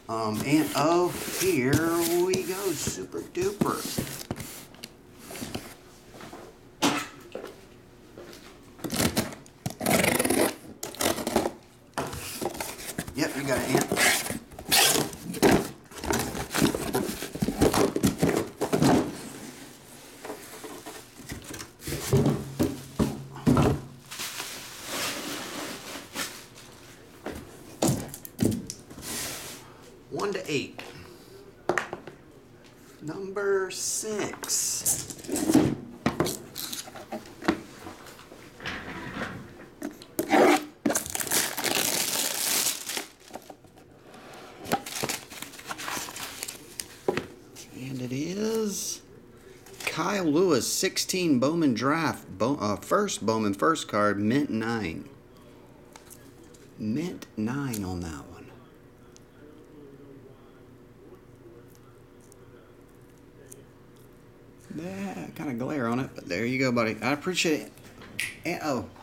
And oh, here we go, Super Duper. Yep, you got an ant. One to 8. Number 6. And it is Kyle Lewis, 16 Bowman Draft. First Bowman, first card, mint 9. Mint 9 on that one. Yeah, kind of glare on it, but there you go, buddy. I appreciate it. And, oh,